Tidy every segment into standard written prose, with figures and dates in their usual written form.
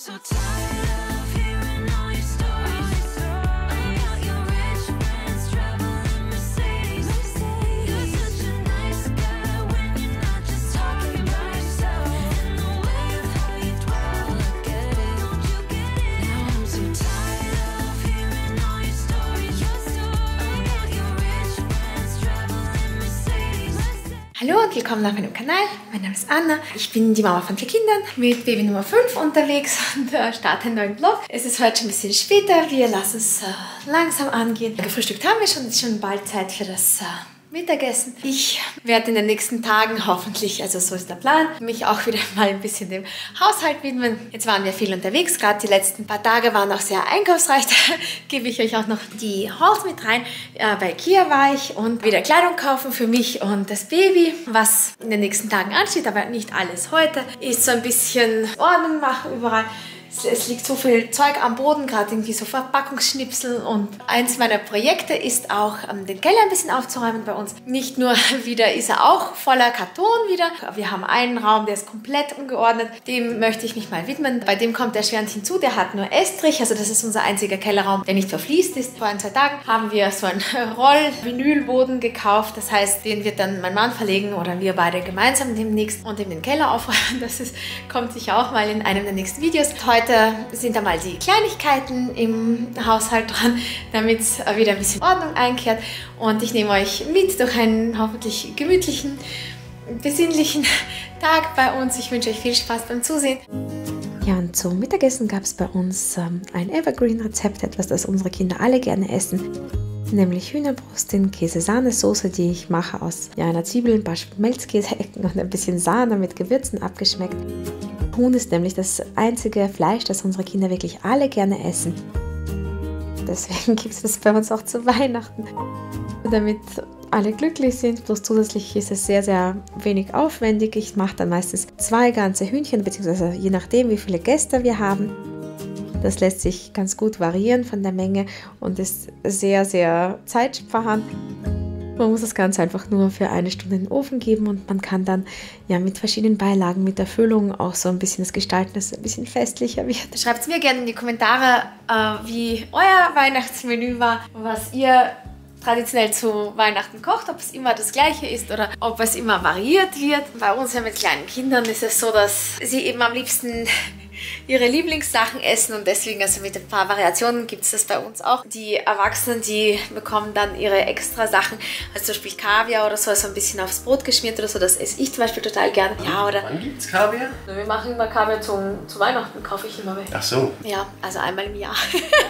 so tired of hearing all your stories about your rich friends traveling Mercedes. You're such a nice guy when you're not just talking about yourself. And the way of how you dwell, look at it, don't you get it? Now I'm so tired of hearing all your stories about your rich friends traveling Mercedes. Hallo und willkommen auf meinem Kanal. Mein Name ist Anna. Ich bin die Mama von 4 Kindern mit Baby Nummer 5 unterwegs und starte einen neuen Vlog. Es ist heute schon ein bisschen später. Wir lassen es langsam angehen. Gefrühstückt haben wir schon. Es ist schon bald Zeit für das Mittagessen. Ich werde in den nächsten Tagen hoffentlich, also so ist der Plan, mich auch wieder mal ein bisschen dem Haushalt widmen. Jetzt waren wir viel unterwegs, gerade die letzten paar Tage waren auch sehr einkaufsreich. Da gebe ich euch auch noch die Hauls mit rein. Bei Ikea war ich und wieder Kleidung kaufen für mich und das Baby. Was in den nächsten Tagen ansteht, aber nicht alles heute, ist so ein bisschen Ordnung machen überall. Es liegt so viel Zeug am Boden, gerade irgendwie so Verpackungsschnipsel, und eins meiner Projekte ist auch, den Keller ein bisschen aufzuräumen bei uns. Nicht nur wieder ist er auch voller Karton wieder. Wir haben einen Raum, der ist komplett ungeordnet. Dem möchte ich mich mal widmen. Bei dem kommt erschwerend hinzu, der hat nur Estrich, also das ist unser einziger Kellerraum, der nicht verfließt ist. Vor 1-2 Tagen haben wir so einen Roll-Vinylboden gekauft. Das heißt, den wird dann mein Mann verlegen oder wir beide gemeinsam demnächst und in den Keller aufräumen. Das kommt sicher auch mal in einem der nächsten Videos. Heute sind da mal die Kleinigkeiten im Haushalt dran, damit wieder ein bisschen Ordnung einkehrt. Und ich nehme euch mit durch einen hoffentlich gemütlichen, besinnlichen Tag bei uns. Ich wünsche euch viel Spaß beim Zusehen. Ja, und zum Mittagessen gab es bei uns ein Evergreen-Rezept, etwas, das unsere Kinder alle gerne essen. Nämlich Hühnerbrust in Käse-Sahnesoße, die ich mache aus einer Zwiebel, ein paar Schmelzkäseecken und ein bisschen Sahne mit Gewürzen abgeschmeckt. Huhn ist nämlich das einzige Fleisch, das unsere Kinder wirklich alle gerne essen. Deswegen gibt es das bei uns auch zu Weihnachten. Damit alle glücklich sind, bloß zusätzlich ist es sehr, sehr wenig aufwendig. Ich mache dann meistens 2 ganze Hühnchen, beziehungsweise je nachdem, wie viele Gäste wir haben. Das lässt sich ganz gut variieren von der Menge und ist sehr, sehr zeitsparend. Man muss das Ganze einfach nur für 1 Stunde in den Ofen geben und man kann dann ja mit verschiedenen Beilagen, mit der Füllung auch so ein bisschen das gestalten, dass es ein bisschen festlicher wird. Schreibt mir gerne in die Kommentare, wie euer Weihnachtsmenü war, was ihr traditionell zu Weihnachten kocht, ob es immer das Gleiche ist oder ob es immer variiert wird. Bei uns ja mit kleinen Kindern ist es so, dass sie eben am liebsten ihre Lieblingssachen essen und deswegen, also mit ein paar Variationen gibt es das bei uns auch. Die Erwachsenen, die bekommen dann ihre extra Sachen, also zum Beispiel Kaviar oder so, also ein bisschen aufs Brot geschmiert oder so, das esse ich zum Beispiel total gerne. Ja, oder wann gibt's Kaviar? Wir machen immer Kaviar zu Weihnachten, kaufe ich immer welche. Ach so. Ja, also einmal im Jahr.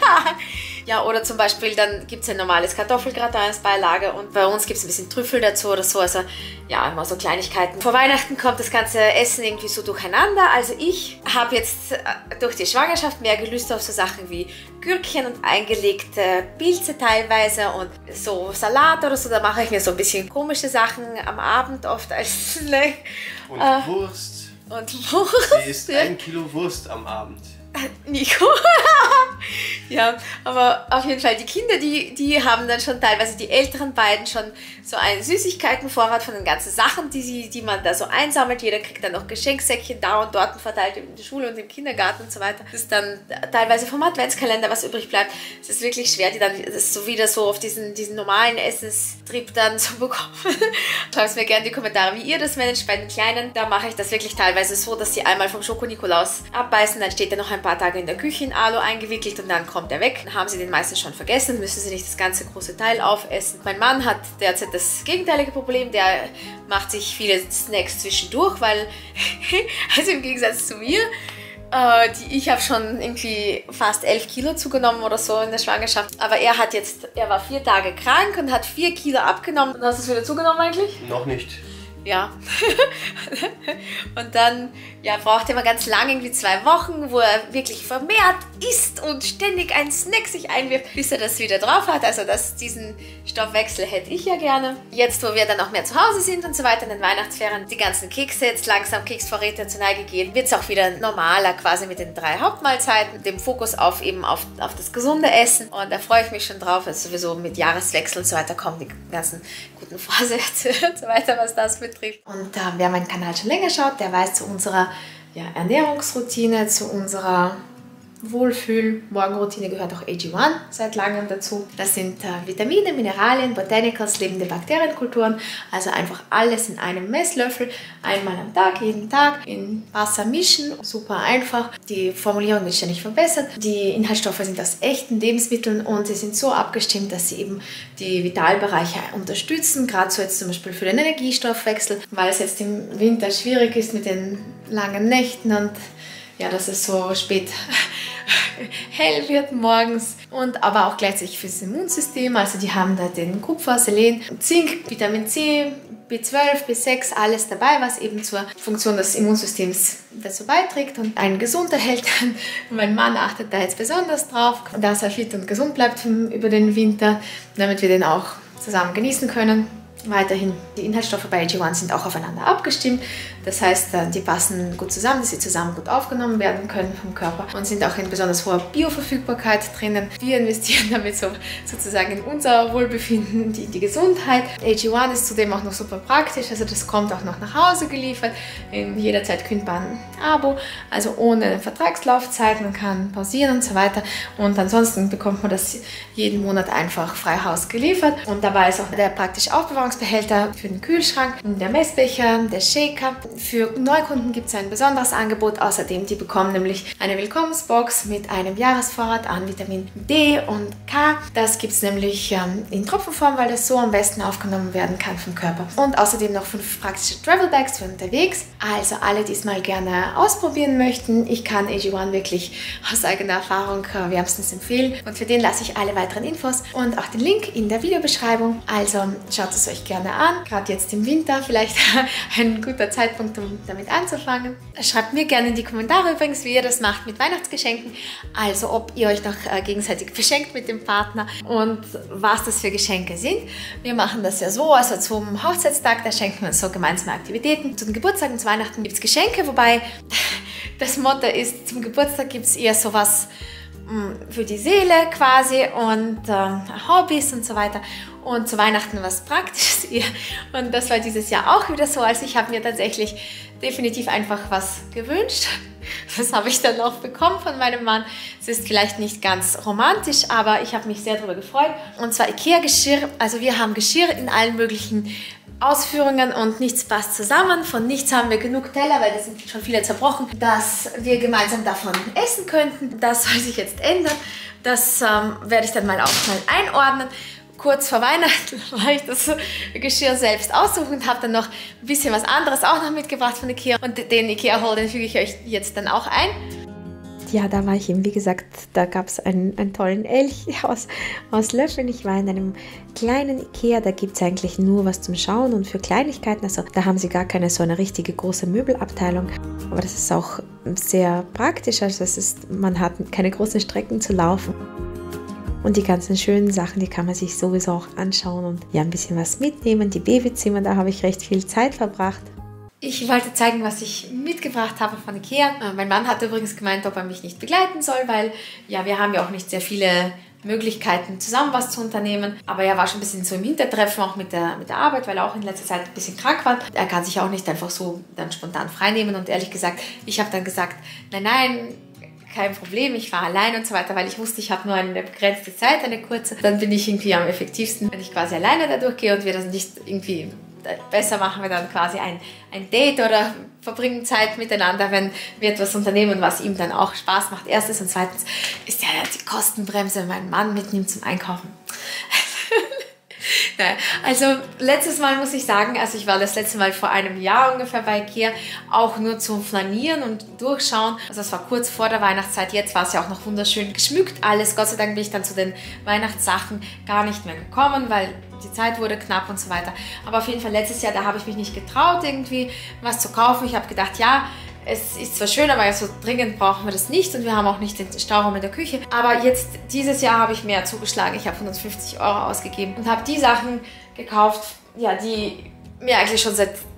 Ja, oder zum Beispiel, dann gibt es ein normales Kartoffelgratin als Beilage und bei uns gibt es ein bisschen Trüffel dazu oder so, also ja, immer so Kleinigkeiten. Vor Weihnachten kommt das ganze Essen irgendwie so durcheinander, also ich habe jetzt durch die Schwangerschaft mehr Gelüste auf so Sachen wie Gürkchen und eingelegte Pilze teilweise und so Salat oder so, da mache ich mir so ein bisschen komische Sachen am Abend oft als Snack. Und Wurst. Und Wurst. Sie isst 1 Kilo Wurst am Abend. Nico. Ja, aber auf jeden Fall die Kinder, die haben dann schon teilweise, die älteren beiden, schon so einen Süßigkeitenvorrat von den ganzen Sachen, die man da so einsammelt. Jeder kriegt dann noch Geschenksäckchen da und dort verteilt in der Schule und im Kindergarten und so weiter. Das ist dann teilweise vom Adventskalender, was übrig bleibt. Es ist wirklich schwer, die dann das so wieder so auf diesen normalen Essenstrip dann zu bekommen. Schreibt mir gerne in die Kommentare, wie ihr das managt bei den Kleinen. Da mache ich das wirklich teilweise so, dass sie einmal vom Schoko-Nikolaus abbeißen, dann steht er noch ein paar Tage in der Küche in Alu eingewickelt und dann kommt er weg. Dann haben sie den meisten schon vergessen, müssen sie nicht das ganze große Teil aufessen. Mein Mann hat derzeit das gegenteilige Problem, der macht sich viele Snacks zwischendurch, weil, also im Gegensatz zu mir, ich habe schon irgendwie fast 11 Kilo zugenommen oder so in der Schwangerschaft. Aber er war 4 Tage krank und hat 4 Kilo abgenommen. Und hast du es wieder zugenommen eigentlich? Noch nicht. Ja. Und dann braucht er immer ganz lange, irgendwie 2 Wochen, wo er wirklich vermehrt isst und ständig einen Snack sich einwirft, bis er das wieder drauf hat. Also diesen Stoffwechsel hätte ich ja gerne. Jetzt, wo wir dann auch mehr zu Hause sind und so weiter in den Weihnachtsferien, die ganzen Kekse jetzt langsam, Keksvorräte zur Neige gehen, wird es auch wieder normaler quasi mit den 3 Hauptmahlzeiten, dem Fokus auf das gesunde Essen. Und da freue ich mich schon drauf. Also sowieso mit Jahreswechsel und so weiter kommen die ganzen guten Vorsätze und so weiter, was das betrifft. Und wer meinen Kanal schon länger schaut, der weiß, zu unserer Ernährungsroutine, zu unserer Wohlfühl-Morgenroutine gehört auch AG1 seit langem dazu. Das sind Vitamine, Mineralien, Botanicals, lebende Bakterienkulturen, also einfach alles in einem Messlöffel, einmal am Tag, jeden Tag in Wasser mischen, super einfach. Die Formulierung wird ständig verbessert. Die Inhaltsstoffe sind aus echten Lebensmitteln und sie sind so abgestimmt, dass sie eben die Vitalbereiche unterstützen, gerade so jetzt zum Beispiel für den Energiestoffwechsel, weil es jetzt im Winter schwierig ist mit den langen Nächten und ja, dass es so spät hell wird morgens und aber auch gleichzeitig fürs Immunsystem. Also die haben da den Kupfer, Selen, Zink, Vitamin C, B12, B6, alles dabei, was eben zur Funktion des Immunsystems dazu beiträgt und einen gesund erhält. Mein Mann achtet da jetzt besonders drauf, dass er fit und gesund bleibt über den Winter, damit wir den auch zusammen genießen können. Weiterhin, die Inhaltsstoffe bei AG1 sind auch aufeinander abgestimmt. Das heißt, die passen gut zusammen, dass sie zusammen gut aufgenommen werden können vom Körper und sind auch in besonders hoher Bioverfügbarkeit drinnen. Wir investieren damit sozusagen in unser Wohlbefinden, in die Gesundheit. AG1 ist zudem auch noch super praktisch, also das kommt auch noch nach Hause geliefert, in jederzeit kündbaren Abo, also ohne Vertragslaufzeit, man kann pausieren und so weiter. Und ansonsten bekommt man das jeden Monat einfach frei Haus geliefert. Und dabei ist auch der praktische Aufbewahrungsbehälter für den Kühlschrank, der Messbecher, der Shaker. Für Neukunden gibt es ein besonderes Angebot. Außerdem, die bekommen nämlich eine Willkommensbox mit einem Jahresvorrat an Vitamin D und K. Das gibt es nämlich in Tropfenform, weil das so am besten aufgenommen werden kann vom Körper. Und außerdem noch 5 praktische Travel Bags für unterwegs. Also alle, die es mal gerne ausprobieren möchten. Ich kann AG1 wirklich aus eigener Erfahrung wärmstens empfehlen. Und für den lasse ich alle weiteren Infos und auch den Link in der Videobeschreibung. Also schaut es euch gerne an. Gerade jetzt im Winter vielleicht ein guter Zeitpunkt, um damit anzufangen. Schreibt mir gerne in die Kommentare übrigens, wie ihr das macht mit Weihnachtsgeschenken. Also ob ihr euch noch gegenseitig beschenkt mit dem Partner und was das für Geschenke sind. Wir machen das ja so, also zum Hochzeitstag, da schenken wir uns so gemeinsame Aktivitäten. Zu den Geburtstagen, zu Weihnachten gibt es Geschenke, wobei das Motto ist, zum Geburtstag gibt es eher sowas für die Seele quasi und Hobbys und so weiter. Und zu Weihnachten was Praktisches. Und das war dieses Jahr auch wieder so. Also ich habe mir tatsächlich definitiv einfach was gewünscht. Das habe ich dann auch bekommen von meinem Mann. Es ist vielleicht nicht ganz romantisch, aber ich habe mich sehr darüber gefreut. Und zwar IKEA-Geschirr. Also wir haben Geschirr in allen möglichen Ausführungen und nichts passt zusammen. Von nichts haben wir genug Teller, weil das sind schon viele zerbrochen, dass wir gemeinsam davon essen könnten. Das soll sich jetzt ändern. Das werde ich dann mal auch mal einordnen. Kurz vor Weihnachten war ich das Geschirr selbst aussuchen und habe dann noch ein bisschen was anderes auch noch mitgebracht von IKEA. Und den IKEA-Haul, den füge ich euch jetzt dann auch ein. Ja, da war ich eben, wie gesagt, da gab es einen tollen Elch aus Löffeln. Ich war in einem kleinen Ikea, da gibt es eigentlich nur was zum Schauen und für Kleinigkeiten. Also da haben sie gar keine so eine richtige große Möbelabteilung. Aber das ist auch sehr praktisch, also man hat keine großen Strecken zu laufen. Und die ganzen schönen Sachen, die kann man sich sowieso auch anschauen und ja, ein bisschen was mitnehmen. Die Babyzimmer, da habe ich recht viel Zeit verbracht. Ich wollte zeigen, was ich mitgebracht habe von IKEA. Mein Mann hat übrigens gemeint, ob er mich nicht begleiten soll, weil ja, wir haben ja auch nicht sehr viele Möglichkeiten, zusammen was zu unternehmen. Aber er war schon ein bisschen so im Hintertreffen, auch mit der Arbeit, weil er auch in letzter Zeit ein bisschen krank war. Er kann sich auch nicht einfach so dann spontan freinehmen. Und ehrlich gesagt, ich habe dann gesagt, nein, kein Problem, ich fahre allein und so weiter, weil ich wusste, ich habe nur eine begrenzte Zeit, eine kurze. Dann bin ich irgendwie am effektivsten, wenn ich quasi alleine da durchgehe und wir das nicht irgendwie besser machen wir dann quasi ein Date oder verbringen Zeit miteinander, wenn wir etwas unternehmen, was ihm dann auch Spaß macht. Erstens und zweitens ist ja die Kostenbremse, wenn mein Mann mitnimmt zum Einkaufen. Nein, also letztes Mal muss ich sagen, also ich war das letzte Mal vor einem Jahr ungefähr bei IKEA, auch nur zum Flanieren und Durchschauen. Also es war kurz vor der Weihnachtszeit, jetzt war es ja auch noch wunderschön geschmückt. Alles, Gott sei Dank bin ich dann zu den Weihnachtssachen gar nicht mehr gekommen, weil die Zeit wurde knapp und so weiter. Aber auf jeden Fall letztes Jahr, da habe ich mich nicht getraut, irgendwie was zu kaufen. Ich habe gedacht, ja, es ist zwar schön, aber so dringend brauchen wir das nicht und wir haben auch nicht den Stauraum in der Küche. Aber jetzt, dieses Jahr habe ich mehr zugeschlagen. Ich habe 150 € ausgegeben und habe die Sachen gekauft, ja, die mir eigentlich schon seit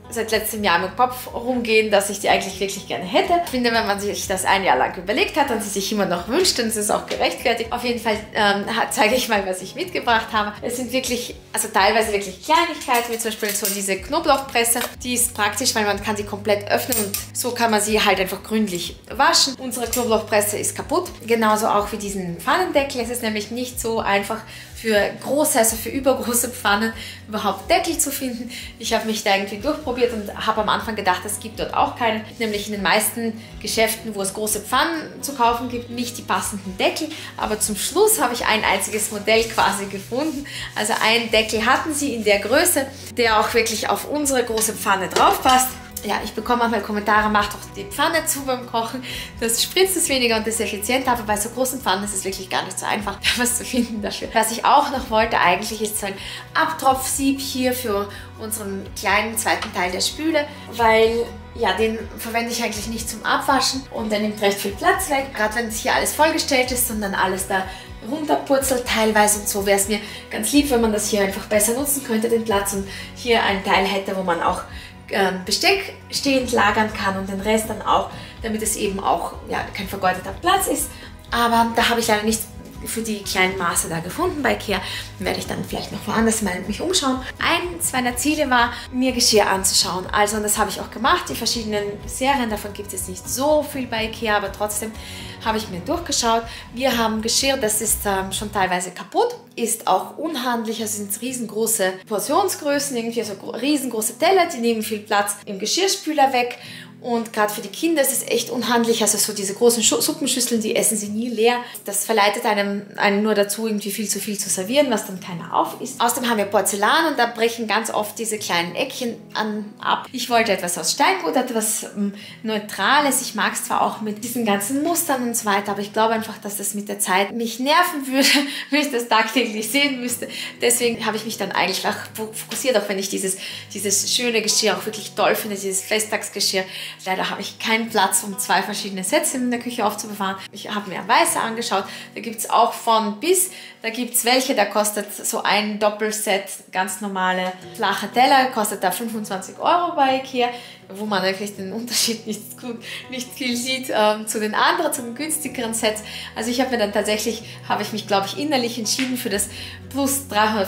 seit letztem Jahr mit dem Kopf rumgehen, dass ich die eigentlich wirklich gerne hätte. Ich finde, wenn man sich das ein Jahr lang überlegt hat und sie sich immer noch wünscht, dann ist es auch gerechtfertigt. Auf jeden Fall zeige ich mal, was ich mitgebracht habe. Es sind wirklich, also teilweise wirklich Kleinigkeiten, wie zum Beispiel so diese Knoblauchpresse. Die ist praktisch, weil man kann sie komplett öffnen und so kann man sie halt einfach gründlich waschen. Unsere Knoblauchpresse ist kaputt, genauso auch wie diesen Pfannendeckel. Es ist nämlich nicht so einfach für große, also für übergroße Pfannen überhaupt Deckel zu finden. Ich habe mich da irgendwie durchprobiert und habe am Anfang gedacht, es gibt dort auch keinen. Nämlich in den meisten Geschäften, wo es große Pfannen zu kaufen gibt, nicht die passenden Deckel. Aber zum Schluss habe ich ein einziges Modell quasi gefunden. Also einen Deckel hatten sie in der Größe, der auch wirklich auf unsere große Pfanne drauf passt. Ja, ich bekomme manchmal Kommentare, macht doch die Pfanne zu beim Kochen, das spritzt es weniger und das ist effizienter, aber bei so großen Pfannen ist es wirklich gar nicht so einfach, was zu finden dafür. Was ich auch noch wollte eigentlich ist so ein Abtropfsieb hier für unseren kleinen zweiten Teil der Spüle, weil ja, den verwende ich eigentlich nicht zum Abwaschen und der nimmt recht viel Platz weg, gerade wenn es hier alles vollgestellt ist und dann alles da runterpurzelt teilweise und so wäre es mir ganz lieb, wenn man das hier einfach besser nutzen könnte, den Platz und hier einen Teil hätte, wo man auch Besteck stehend lagern kann und den Rest dann auch, damit es eben auch ja, kein vergeudeter Platz ist. Aber da habe ich leider nichts für die kleinen Maße da gefunden bei Ikea. Werde ich dann vielleicht noch woanders mal mich umschauen. Eins meiner Ziele war, mir Geschirr anzuschauen. Also und das habe ich auch gemacht. Die verschiedenen Serien, davon gibt es nicht so viel bei Ikea, aber trotzdem habe ich mir durchgeschaut. Wir haben Geschirr, das ist schon teilweise kaputt, ist auch unhandlich, also sind riesengroße Portionsgrößen, irgendwie so riesengroße Teller, die nehmen viel Platz im Geschirrspüler weg. Und gerade für die Kinder ist es echt unhandlich, also so diese großen Suppenschüsseln, die essen sie nie leer. Das verleitet einen nur dazu, irgendwie viel zu servieren, was dann keiner auf isst. Außerdem haben wir Porzellan und da brechen ganz oft diese kleinen Eckchen ab. Ich wollte etwas aus Steingut, etwas Neutrales. Ich mag es zwar auch mit diesen ganzen Mustern und so weiter, aber ich glaube einfach, dass das mit der Zeit mich nerven würde, wenn ich das tagtäglich sehen müsste. Deswegen habe ich mich dann eigentlich auch fokussiert, auch wenn ich dieses schöne Geschirr auch wirklich toll finde, dieses Festtagsgeschirr. Leider habe ich keinen Platz, um 2 verschiedene Sets in der Küche aufzubewahren. Ich habe mir weiße angeschaut. Da gibt es auch von bis. Da gibt es welche, da kostet so ein Doppelset, ganz normale flache Teller, kostet da 25 € bei Ikea, wo man wirklich den Unterschied nicht viel sieht zu den anderen, zu den günstigeren Sets. Also ich habe mir dann tatsächlich, habe ich mich glaube ich innerlich entschieden für das Plus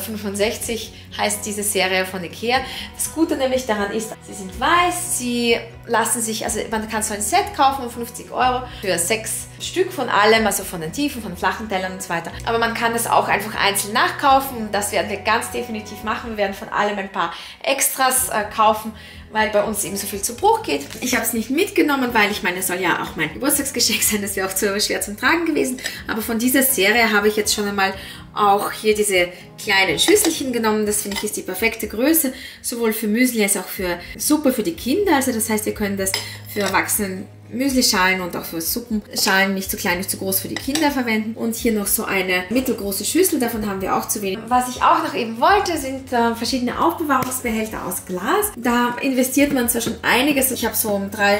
365, heißt diese Serie von Ikea. Das Gute nämlich daran ist, sie sind weiß, sie lassen sich, also man kann so ein Set kaufen um 50 € für 6 Stück von allem, also von den tiefen, von flachen Tellern und so weiter. Aber man kann es auch einfach einzeln nachkaufen und das werden wir ganz definitiv machen. Wir werden von allem ein paar Extras kaufen, weil bei uns eben so viel zu Bruch geht. Ich habe es nicht mitgenommen, weil ich meine, es soll ja auch mein Geburtstagsgeschenk sein, das wäre auch zu schwer zum Tragen gewesen. Aber von dieser Serie habe ich jetzt schon einmal auch hier diese kleinen Schüsselchen genommen. Das finde ich ist die perfekte Größe, sowohl für Müsli als auch für Suppe für die Kinder. Also das heißt, wir können das für Erwachsene Müslischalen und auch für Suppenschalen nicht zu klein, nicht zu groß für die Kinder verwenden. Und hier noch so eine mittelgroße Schüssel, davon haben wir auch zu wenig. Was ich auch noch eben wollte, sind verschiedene Aufbewahrungsbehälter aus Glas. Da investiert man zwar schon einiges. Ich habe so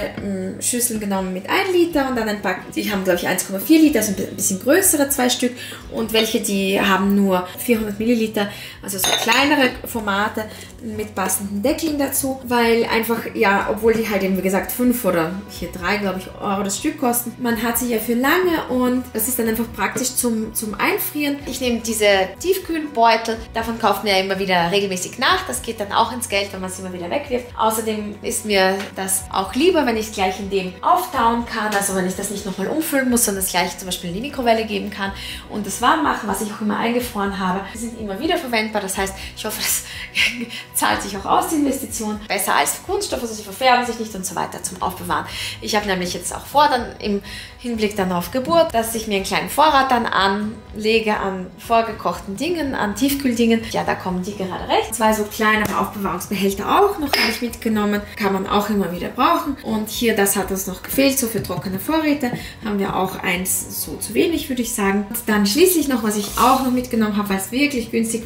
3 Schüsseln genommen mit 1 Liter und dann ein paar, die haben glaube ich 1,4 Liter, also ein bisschen größere 2 Stück und welche, die haben nur 400 Milliliter, also so kleinere Formate mit passenden Deckeln dazu, weil einfach, ja, obwohl die halt eben wie gesagt 5 oder hier 3 glaube ich Euro das Stück kosten. Man hat sie ja für lange und das ist dann einfach praktisch zum Einfrieren. Ich nehme diese Tiefkühlbeutel, davon kauft man ja immer wieder regelmäßig nach. Das geht dann auch ins Geld, wenn man es immer wieder wegwirft. Außerdem ist mir das auch lieber, wenn ich es gleich in dem auftauen kann, also wenn ich das nicht nochmal umfüllen muss, sondern es gleich zum Beispiel in die Mikrowelle geben kann und das warm machen, was ich auch immer eingefroren habe. Die sind immer wieder verwendbar, das heißt, ich hoffe, das zahlt sich auch aus, die Investition. Besser als Kunststoff, also sie verfärben sich nicht und so weiter zum Aufbewahren. Ich habe nämlich jetzt auch vor, dann im Hinblick dann auf Geburt, dass ich mir einen kleinen Vorrat dann anlege an vorgekochten Dingen, an Tiefkühldingen. Ja, da kommen die gerade recht. 2 so kleine Aufbewahrungsbehälter auch noch habe ich mitgenommen. Kann man auch immer wieder brauchen. Und hier, das hat uns noch gefehlt, so für trockene Vorräte, haben wir auch eins, so zu wenig, würde ich sagen. Und dann schließlich noch, was ich auch noch mitgenommen habe, weil es wirklich günstig war,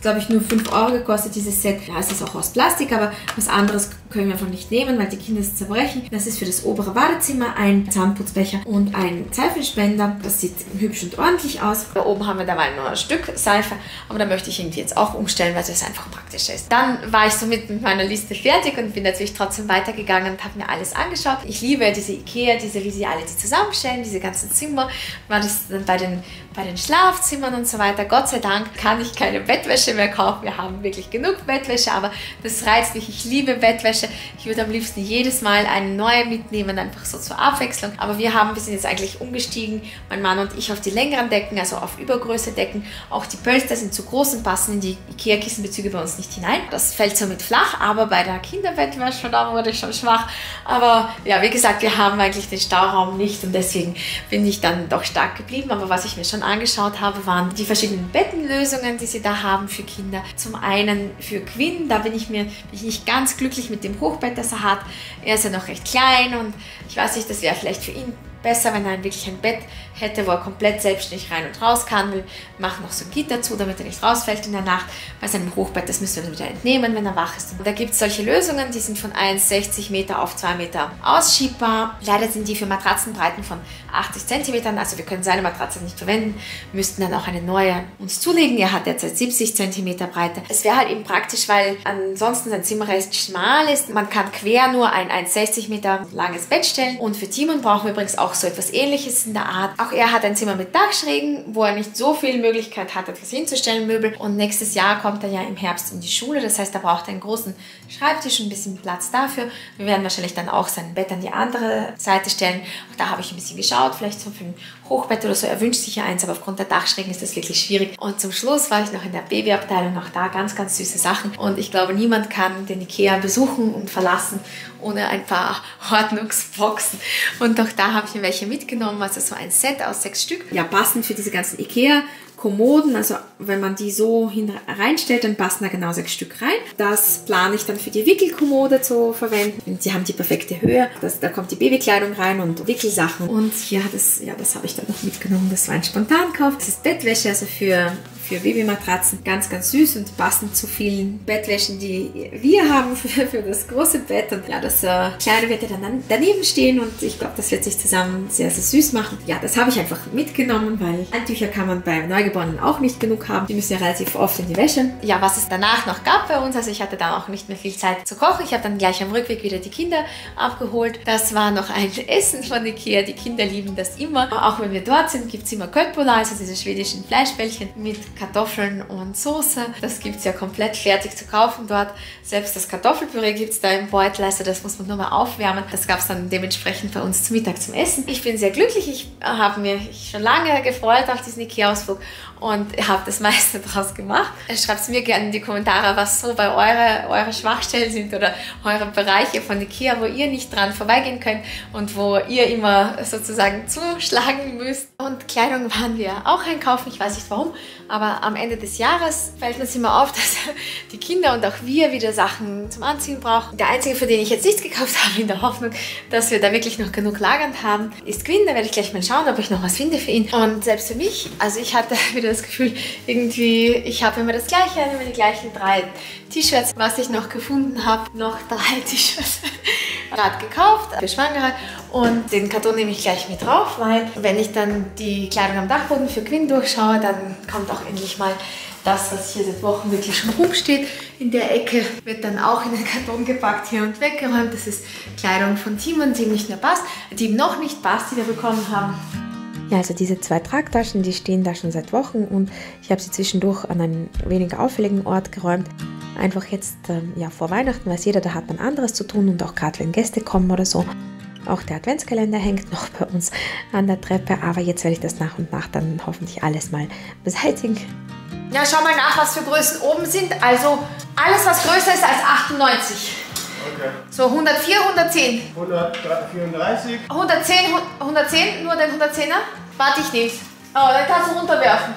glaube ich, nur 5 Euro gekostet, dieses Set. Ja, es ist auch aus Plastik, aber was anderes können wir einfach nicht nehmen, weil die Kinder es zerbrechen. Das ist für das obere Badezimmer ein Zahnputzbecher und ein Seifenspender. Das sieht hübsch und ordentlich aus. Da oben haben wir dabei nur ein Stück Seife, aber da möchte ich irgendwie jetzt auch umstellen, weil es einfach praktischer ist. Dann war ich somit mit meiner Liste fertig und bin natürlich trotzdem weitergegangen und habe mir alles angeschaut. Ich liebe diese Ikea, wie sie alle die zusammenstellen, diese ganzen Zimmer. War das dann bei den Schlafzimmern und so weiter. Gott sei Dank kann ich keine Bettwäsche mehr kaufen. Wir haben wirklich genug Bettwäsche, aber das reizt mich. Ich liebe Bettwäsche. Ich würde am liebsten jedes Mal eine neue mitnehmen, einfach so zur Abwechslung. Aber wir sind jetzt eigentlich umgestiegen, mein Mann und ich, auf die längeren Decken, also auf Übergröße Decken. Auch die Pölster sind zu groß und passen in die Ikea-Kissenbezüge bei uns nicht hinein. Das fällt somit flach, aber bei der Kinderbettwäsche, da wurde ich schon schwach. Aber ja, wie gesagt, wir haben eigentlich den Stauraum nicht und deswegen bin ich dann doch stark geblieben. Aber was ich mir schon angeschaut habe, waren die verschiedenen Bettenlösungen, die sie da haben für Kinder. Zum einen für Quinn, da bin ich nicht ganz glücklich mit dem Hochbett, das er hat. Er ist ja noch recht klein und ich weiß nicht, das wäre vielleicht für ihn besser, wenn er wirklich ein Bett hätte, wo er komplett selbstständig rein und raus kann. Wir machen noch so ein Gitter zu, damit er nicht rausfällt in der Nacht. Bei seinem Hochbett, das müssen wir dann wieder entnehmen, wenn er wach ist. Und da gibt es solche Lösungen, die sind von 1,60 Meter auf 2 Meter ausschiebbar. Leider sind die für Matratzenbreiten von 80 Zentimetern, also wir können seine Matratze nicht verwenden, müssten dann auch eine neue uns zulegen. Er hat derzeit 70 Zentimeter Breite. Es wäre halt eben praktisch, weil ansonsten sein Zimmer recht schmal ist. Man kann quer nur ein 1,60 Meter langes Bett stellen und für Timon brauchen wir übrigens auch so etwas Ähnliches in der Art. Auch er hat ein Zimmer mit Dachschrägen, wo er nicht so viel Möglichkeit hat, etwas hinzustellen, Möbel. Und nächstes Jahr kommt er ja im Herbst in die Schule. Das heißt, er braucht einen großen Schreibtisch und ein bisschen Platz dafür. Wir werden wahrscheinlich dann auch sein Bett an die andere Seite stellen. Auch da habe ich ein bisschen geschaut, vielleicht so für ein Hochbett oder so. Er wünscht sich ja eins, aber aufgrund der Dachschrägen ist das wirklich schwierig. Und zum Schluss war ich noch in der Babyabteilung. Auch da ganz, ganz süße Sachen. Und ich glaube, niemand kann den Ikea besuchen und verlassen ohne ein paar Ordnungsboxen. Und auch da habe ich mir welche mitgenommen, also so ein Set aus 6 Stück. Ja, passend für diese ganzen Ikea-Kommoden, also wenn man die so reinstellt, dann passen da genau 6 Stück rein. Das plane ich dann für die Wickelkommode zu verwenden. Und sie haben die perfekte Höhe. Da kommt die Babykleidung rein und Wickelsachen. Und hier das habe ich dann noch mitgenommen. Das war ein Spontankauf. Das ist Bettwäsche, also für Babymatratzen. Ganz, ganz süß und passend zu vielen Bettwäschen, die wir haben für das große Bett. Und ja, das kleine wird ja dann daneben stehen und ich glaube, das wird sich zusammen sehr, sehr süß machen. Ja, das habe ich einfach mitgenommen, weil Handtücher kann man bei Neugeborenen auch nicht genug haben. Die müssen ja relativ oft in die Wäsche. Ja, was es danach noch gab bei uns, also ich hatte dann auch nicht mehr viel Zeit zu kochen. Ich habe dann gleich am Rückweg wieder die Kinder abgeholt. Das war noch ein Essen von Ikea. Die Kinder lieben das immer. Auch wenn wir dort sind, gibt es immer Köttbullar, also diese schwedischen Fleischbällchen mit Kartoffeln und Soße. Das gibt es ja komplett fertig zu kaufen dort. Selbst das Kartoffelpüree gibt es da im Beutel, also das muss man nur mal aufwärmen. Das gab es dann dementsprechend bei uns zum Mittag zum Essen. Ich bin sehr glücklich. Ich habe mich schon lange gefreut auf diesen Ikea-Ausflug und habe das meiste draus gemacht. Schreibt mir gerne in die Kommentare, was so bei eure Schwachstellen sind oder eure Bereiche von Ikea, wo ihr nicht dran vorbeigehen könnt und wo ihr immer sozusagen zuschlagen müsst. Und Kleidung waren wir auch einkaufen, ich weiß nicht warum, aber am Ende des Jahres fällt uns immer auf, dass die Kinder und auch wir wieder Sachen zum Anziehen brauchen. Der einzige, für den ich jetzt nichts gekauft habe, in der Hoffnung, dass wir da wirklich noch genug lagernd haben, ist Quinn. Da werde ich gleich mal schauen, ob ich noch was finde für ihn. Und selbst für mich, also ich hatte wieder das Gefühl, irgendwie, ich habe immer das Gleiche, immer die gleichen 3 T-Shirts, was ich noch gefunden habe, noch 3 T-Shirts gerade gekauft für Schwangere und den Karton nehme ich gleich mit drauf, weil wenn ich dann die Kleidung am Dachboden für Quinn durchschaue, dann kommt auch endlich mal das, was hier seit Wochen wirklich schon rumsteht. In der Ecke wird dann auch in den Karton gepackt hier und weggeräumt. Das ist Kleidung von Timon, die ihm nicht mehr passt, die ihm noch nicht passt, die wir bekommen haben. Ja, also diese 2 Tragtaschen, die stehen da schon seit Wochen und ich habe sie zwischendurch an einen weniger auffälligen Ort geräumt. Einfach jetzt vor Weihnachten, weiß jeder, da hat man anderes zu tun und auch gerade wenn Gäste kommen oder so. Auch der Adventskalender hängt noch bei uns an der Treppe, aber jetzt werde ich das nach und nach dann hoffentlich alles mal beseitigen. Ja, schau mal nach, was für Größen oben sind. Also alles, was größer ist als 98. Okay. So 104, 110. 134. 110, nur den 110er? Warte, ich nehm's. Oh, dann kannst du runterwerfen.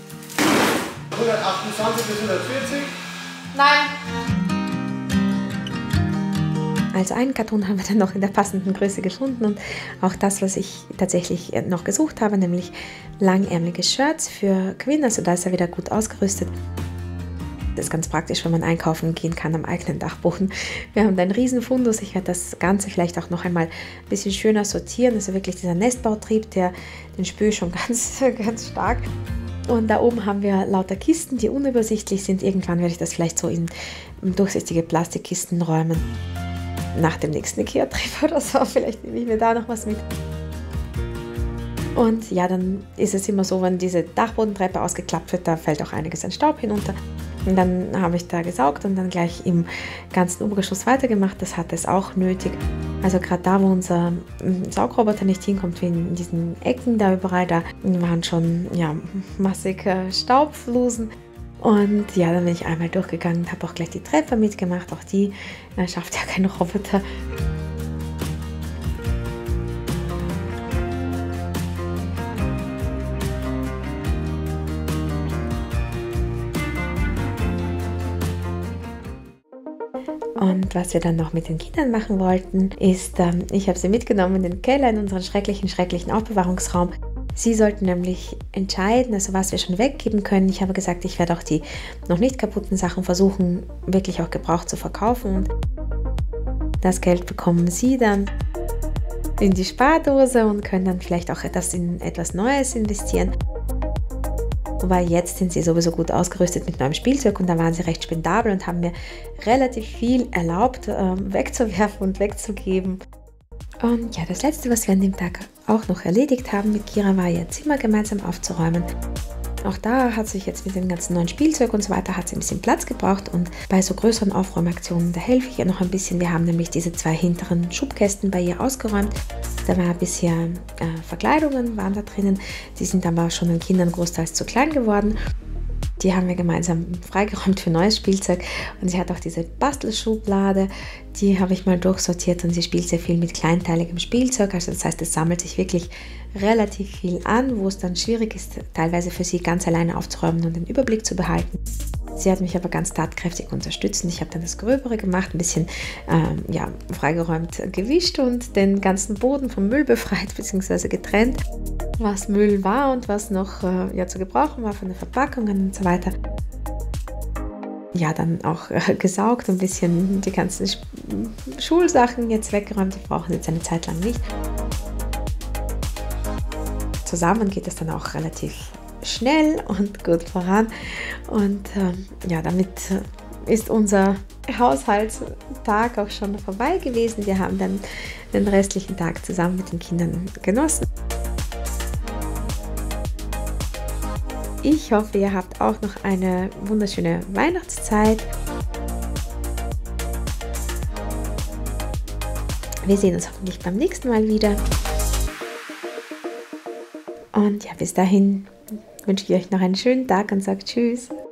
128 bis 140. Nein. Also einen Karton haben wir dann noch in der passenden Größe gefunden und auch das, was ich tatsächlich noch gesucht habe, nämlich langärmelige Shirts für Quinn, also da ist er wieder gut ausgerüstet. Das ist ganz praktisch, wenn man einkaufen gehen kann am eigenen Dachboden. Wir haben da einen riesen Fundus. Ich werde das Ganze vielleicht auch noch einmal ein bisschen schöner sortieren. Also wirklich dieser Nestbautrieb, den spüre ich schon ganz, ganz stark. Und da oben haben wir lauter Kisten, die unübersichtlich sind. Irgendwann werde ich das vielleicht so in durchsichtige Plastikkisten räumen. Nach dem nächsten Ikea-Trip oder so. Vielleicht nehme ich mir da noch was mit. Und ja, dann ist es immer so, wenn diese Dachbodentreppe ausgeklappt wird, da fällt auch einiges an Staub hinunter. Und dann habe ich da gesaugt und dann gleich im ganzen Obergeschoss weitergemacht. Das hatte es auch nötig. Also gerade da, wo unser Saugroboter nicht hinkommt, wie in diesen Ecken da überall, da waren schon massig Staubflusen. Und ja, dann bin ich einmal durchgegangen und habe auch gleich die Treppe mitgemacht. Auch die schafft ja kein Roboter. Und was wir dann noch mit den Kindern machen wollten, ist, ich habe sie mitgenommen in den Keller, in unseren schrecklichen Aufbewahrungsraum. Sie sollten nämlich entscheiden, also was wir schon weggeben können. Ich habe gesagt, ich werde auch die noch nicht kaputten Sachen versuchen, wirklich auch gebraucht zu verkaufen. Und das Geld bekommen sie dann in die Spardose und können dann vielleicht auch in etwas Neues investieren. Wobei jetzt sind sie sowieso gut ausgerüstet mit neuem Spielzeug und da waren sie recht spendabel und haben mir relativ viel erlaubt, wegzuwerfen und wegzugeben. Und ja, das Letzte, was wir an dem Tag auch noch erledigt haben mit Kira, war ihr Zimmer gemeinsam aufzuräumen. Auch da hat sich jetzt mit dem ganzen neuen Spielzeug und so weiter hat sie ein bisschen Platz gebraucht und bei so größeren Aufräumaktionen, da helfe ich ihr noch ein bisschen. Wir haben nämlich diese 2 hinteren Schubkästen bei ihr ausgeräumt. Da war bisher Verkleidungen waren da drinnen, die sind aber schon den Kindern großteils zu klein geworden. Die haben wir gemeinsam freigeräumt für neues Spielzeug und sie hat auch diese Bastelschublade, die habe ich mal durchsortiert und sie spielt sehr viel mit kleinteiligem Spielzeug, also das heißt, es sammelt sich wirklich relativ viel an, wo es dann schwierig ist, teilweise für sie ganz alleine aufzuräumen und den Überblick zu behalten. Sie hat mich aber ganz tatkräftig unterstützt und ich habe dann das Gröbere gemacht, ein bisschen freigeräumt gewischt und den ganzen Boden vom Müll befreit bzw. getrennt, was Müll war und was noch zu gebrauchen war von den Verpackungen und so weiter. Ja, dann auch gesaugt und ein bisschen die ganzen Schulsachen jetzt weggeräumt, die brauchen jetzt eine Zeit lang nicht. Zusammen geht es dann auch relativ schnell und gut voran und damit ist unser Haushaltstag auch schon vorbei gewesen. Wir haben dann den restlichen Tag zusammen mit den Kindern genossen. Ich hoffe, ihr habt auch noch eine wunderschöne Weihnachtszeit. Wir sehen uns hoffentlich beim nächsten Mal wieder. Und ja, bis dahin wünsche ich euch noch einen schönen Tag und sage Tschüss.